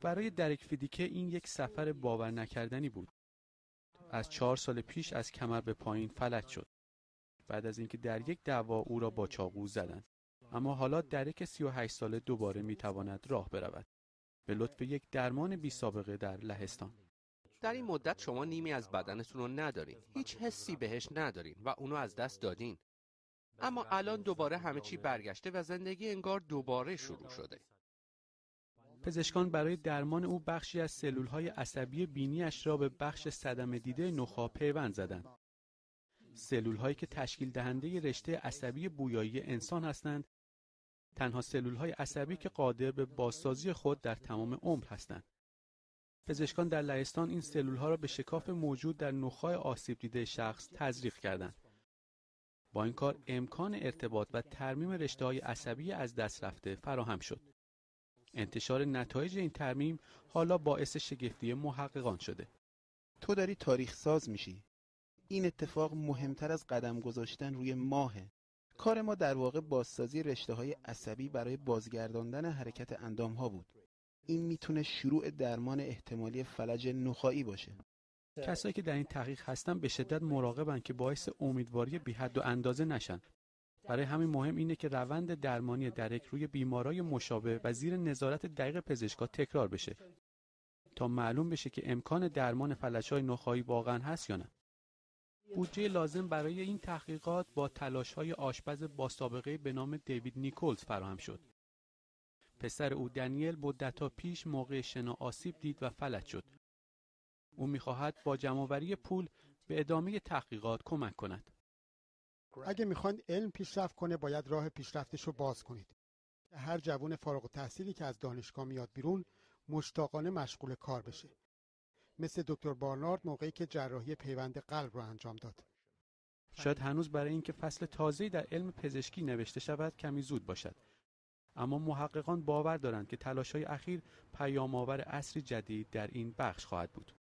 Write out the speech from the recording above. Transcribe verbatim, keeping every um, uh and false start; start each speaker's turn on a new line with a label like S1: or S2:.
S1: برای درک فیدیکه این یک سفر باور نکردنی بود. از چهار سال پیش از کمر به پایین فلج شد. بعد از اینکه در یک دعوا او را با چاقو زدند. اما حالا درک سی و هشت ساله دوباره میتواند راه برود. به لطف یک درمان بی سابقه در لهستان.
S2: در این مدت شما نیمی از بدنتون رو ندارین. هیچ حسی بهش ندارین و اونو از دست دادین. اما الان دوباره همه چی برگشته و زندگی انگار دوباره شروع شده.
S1: پزشکان برای درمان او بخشی از سلولهای عصبی بینیش را به بخش صدمه دیده نخاع پیوند زدند. سلولهایی که تشکیل دهنده رشته عصبی بویایی انسان هستند، تنها سلولهای عصبی که قادر به بازسازی خود در تمام عمر هستند. پزشکان در لهستان این سلولها را به شکاف موجود در نخاع آسیب دیده شخص تزریق کردند. با این کار امکان ارتباط و ترمیم رشته‌های عصبی از دست رفته فراهم شد. انتشار نتایج این ترمیم حالا باعث شگفتی محققان شده.
S3: تو داری تاریخ ساز میشی. این اتفاق مهمتر از قدم گذاشتن روی ماهه. کار ما در واقع بازسازی رشته‌های عصبی برای بازگرداندن حرکت اندام‌ها بود. این میتونه شروع درمان احتمالی فلج نخاعی باشه.
S1: کسایی که در این تحقیق هستن به شدت مراقبن که باعث امیدواری بی حد و اندازه نشن. برای همین مهم اینه که روند درمانی درک روی بیمارای مشابه و زیر نظارت دقیق پزشکا تکرار بشه تا معلوم بشه که امکان درمان فلج‌های نخاعی واقعا هست یا نه. بودجه لازم برای این تحقیقات با تلاش‌های آشپز با سابقه به نام دیوید نیکولز فراهم شد. پسر او دنیل مدت‌ها پیش موقع شنا آسیب دید و فلج شد. او می‌خواهد با جمع‌آوری پول به ادامه تحقیقات کمک کند.
S4: اگه میخواین علم پیشرفت کنه باید راه پیشرفتش رو باز کنید. هر جوان فارغ التحصیلی که از دانشگاه میاد بیرون مشتاقانه مشغول کار بشه. مثل دکتر بارنارد موقعی که جراحی پیوند قلب رو انجام داد.
S1: شاید هنوز برای اینکه فصل تازه‌ای در علم پزشکی نوشته شود کمی زود باشد. اما محققان باور دارند که تلاش‌های اخیر پیام‌آور عصری جدید در این بخش خواهد بود.